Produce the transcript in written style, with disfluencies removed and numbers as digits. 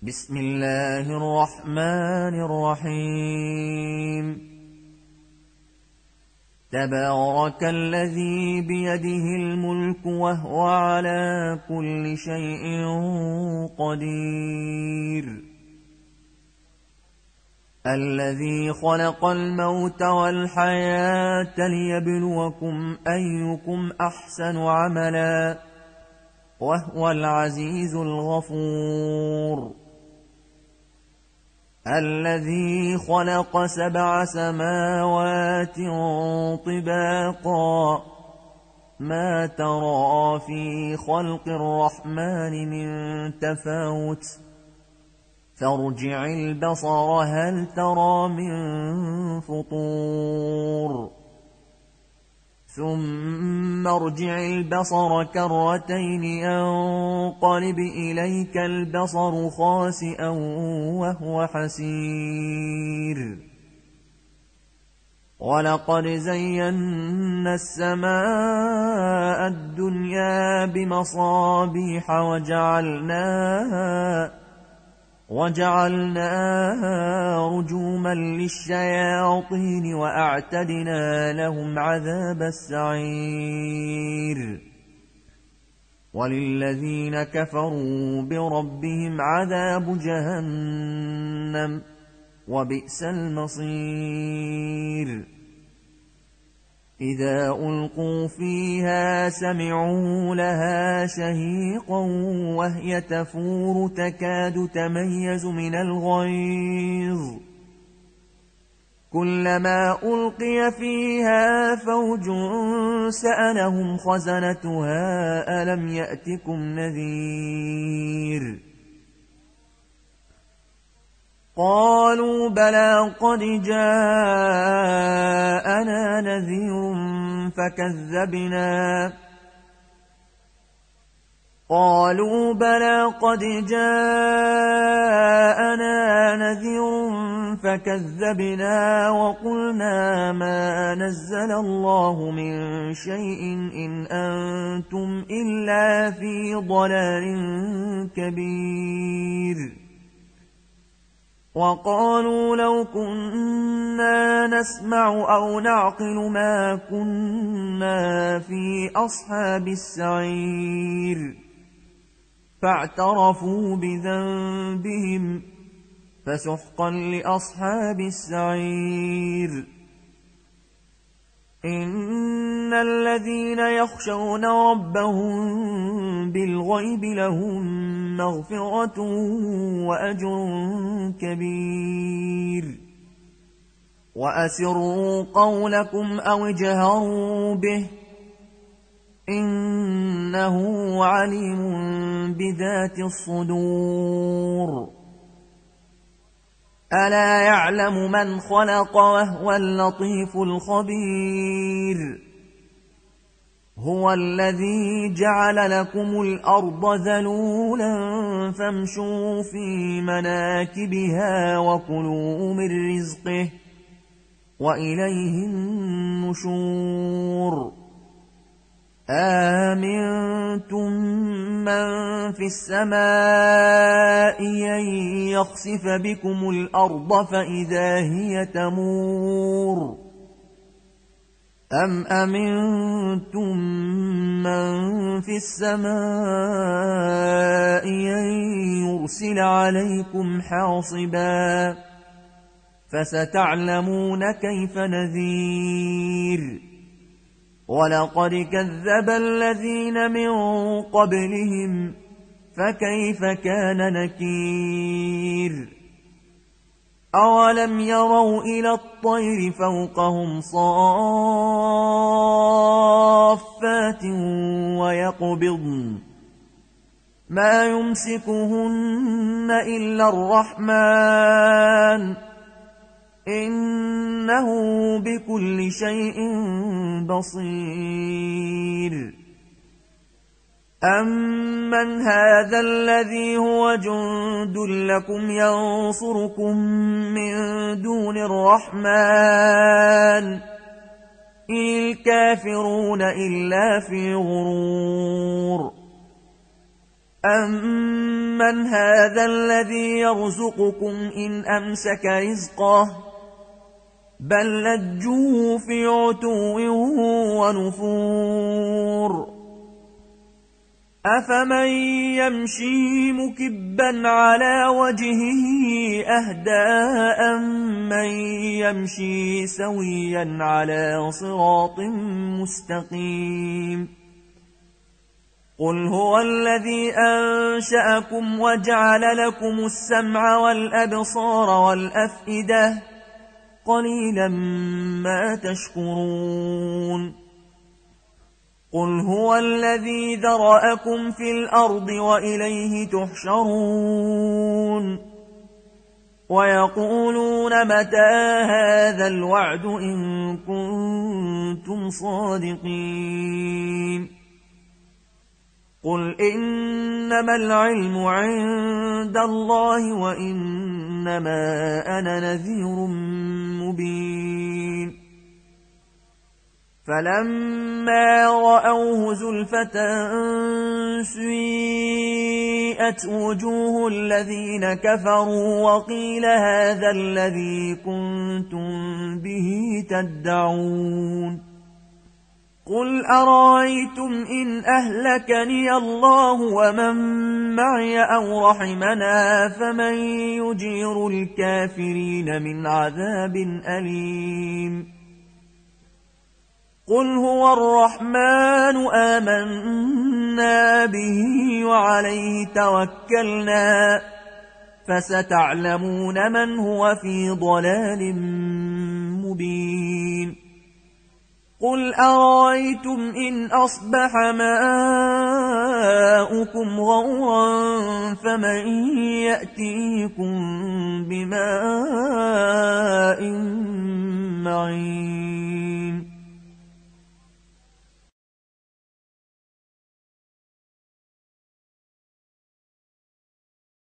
بسم الله الرحمن الرحيم. تبارك الذي بيده الملك وهو على كل شيء قدير. الذي خلق الموت والحياة ليبلوكم أيكم أحسن عملا وهو العزيز الغفور. الذي خلق 7 سماوات طباقا ما ترى في خلق الرحمن من تفاوت فارجع البصر هل ترى من فطور ثم ارجع البصر كرتين ينقلب إليك البصر خاسئا وهو حسير. ولقد زينا السماء الدنيا بمصابيح وجعلناها رجوما للشياطين وأعتدنا لهم عذاب السعير. وللذين كفروا بربهم عذاب جهنم وبئس المصير. إذا ألقوا فيها سمعوا لها شهيقا وهي تفور تكاد تميز من الغيظ. كلما ألقي فيها فوج سألهم خزنتها ألم يأتكم نذير. قالوا بلى قد جاءنا نذير فكذبنا وقلنا ما نزل الله من شيء إن أنتم إلا في ضلال كبير. وقالوا لو كنا نسمع أو نعقل ما كنا في أصحاب السعير. فاعترفوا بذنبهم فسحقا لأصحاب السعير. إن الذين يخشون ربهم بالغيب لهم مغفرة وأجر كبير. وأسروا قولكم أو اجهروا به إنه عليم بذات الصدور. ألا يعلم من خلق وهو اللطيف الخبير. هو الذي جعل لكم الأرض ذلولا فامشوا في مناكبها وكلوا من رزقه وإليه النشور. آمنتم من في السماء أن يخسف بكم الأرض فإذا هي تمور أم أمنتم من في السماء أن يرسل عليكم حاصبا فستعلمون كيف نذير. ولقد كذب الذين من قبلهم فكيف كان نكير. أولم يروا إلى الطير فوقهم صافات ويقبضن ما يمسكهن إلا الرحمن إنه بكل شيء بصير. أمن هذا الذي هو جند لكم ينصركم من دون الرحمن إن الكافرون إلا في غرور. أَمَّنْ هَذَا الَّذِي يَرْزُقُكُمْ إِنْ أَمْسَكَ رِزْقَهُ بَل لَّجُّوا فِي عُتُوٍّ وَنُفُورٍ أَفَمَن يَمْشِي مُكِبًّا عَلَى وَجْهِهِ أَهْدَىٰ أَمَّن يَمْشِي سَوِيًّا عَلَى صِرَاطٍ مُّسْتَقِيمٍ قُلْ هُوَ الَّذِي أَنشَأَكُمْ وَجَعَلَ لَكُمُ السَّمْعَ وَالْأَبْصَارَ وَالْأَفْئِدَةَ قَلِيلًا مَا تَشْكُرُونَ قُلْ هُوَ الَّذِي ذَرَأَكُمْ فِي الْأَرْضِ وَإِلَيْهِ تُحْشَرُونَ وَيَقُولُونَ مَتَىٰ هَٰذَا الْوَعْدُ إِن كُنتُمْ صَادِقِينَ قُلْ إِنَّمَا الْعِلْمُ عِندَ اللَّهِ وَإِنَّمَا أَنَا نَذِيرٌ مُّبِينٌ فَلَمَّا رَأَوْهُ زُلْفَةً سِيئَتْ وُجُوهُ الَّذِينَ كَفَرُوا وَقِيلَ هَٰذَا الَّذِي كُنتُم بِهِ تَدَّعُونَ قُلْ أَرَأَيْتُمْ إِنْ أَهْلَكَنِيَ اللَّهُ وَمَن مَّعِيَ أَوْ رَحِمَنَا فَمَن يُجِيرُ الْكَافِرِينَ مِنْ عَذَابٍ أَلِيمٍ قُلْ هُوَ الرَّحْمَٰنُ آمَنَّا بِهِ وَعَلَيْهِ تَوَكَّلْنَا فَسَتَعْلَمُونَ مَنْ هُوَ فِي ضَلَالٍ مُّبِينٍ قُلْ أَرَأَيْتُمْ إِنْ أَصْبَحَ مَاؤُكُمْ غَوْرًا فَمَن يَأْتِيكُم بِمَاءٍ